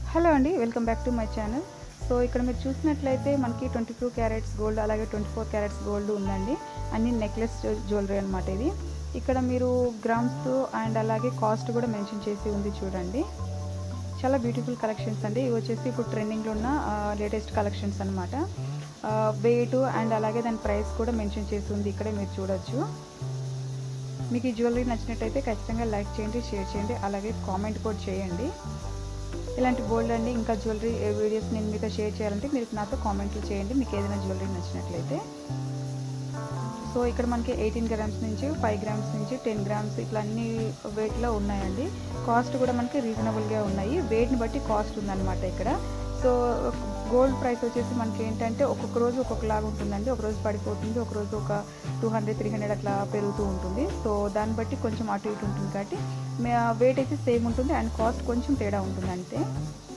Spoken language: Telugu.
హలో అండి, welcome back to my channel. So ఇక్కడ మీరు చూసినట్లయితే మనకి 22 క్యారెట్స్ గోల్డ్ అలాగే 24 క్యారెట్స్ గోల్డ్ ఉందండి. అన్ని నెక్లెస్ జ్యువెలరీ అనమాట. ఇది ఇక్కడ మీరు గ్రామ్స్ అండ్ అలాగే కాస్ట్ కూడా మెన్షన్ చేసి ఉంది చూడండి. చాలా బ్యూటిఫుల్ కలెక్షన్స్ అండి. ఇవి వచ్చేసి ఇప్పుడు ట్రెండింగ్లో ఉన్న లేటెస్ట్ కలెక్షన్స్ అనమాట. వెయిట్ అండ్ అలాగే దాని ప్రైస్ కూడా మెన్షన్ చేసి ఉంది, ఇక్కడే మీరు చూడొచ్చు. మీకు ఈ జ్యువెలరీ నచ్చినట్టయితే ఖచ్చితంగా లైక్ చేయండి, షేర్ చేయండి, అలాగే కామెంట్ కూడా చేయండి. ఇలాంటి గోల్డ్ అండి ఇంకా జ్యువెలరీ వీడియోస్ నేను మీతో షేర్ చేయాలంటే మీరు నాతో కామెంట్లు చేయండి, మీకు ఏదైనా జ్యువెలరీ నచ్చినట్లయితే. సో ఇక్కడ మనకి 18 గ్రామ్స్ నుంచి 5 గ్రామ్స్ నుంచి 10 గ్రామ్స్ ఇట్లా అన్ని వెయిట్లో ఉన్నాయండి. కాస్ట్ కూడా మనకి రీజనబుల్గా ఉన్నాయి. వెయిట్ని బట్టి కాస్ట్ ఉందన్నమాట ఇక్కడ. సో గోల్డ్ ప్రైస్ వచ్చేసి మనకి ఏంటంటే ఒక్కొక్క రోజు ఒక్కొక్కలాగా ఉంటుందండి. ఒక రోజు పడిపోతుంది, ఒక రోజు ఒక 200-300 అట్లా పెరుగుతూ ఉంటుంది. సో దాన్ని బట్టి కొంచెం అటు ఇటు ఉంటుంది కాబట్టి వెయిట్ అయితే సేమ్ ఉంటుంది అండ్ కాస్ట్ కొంచెం తేడా ఉంటుంది అంతే.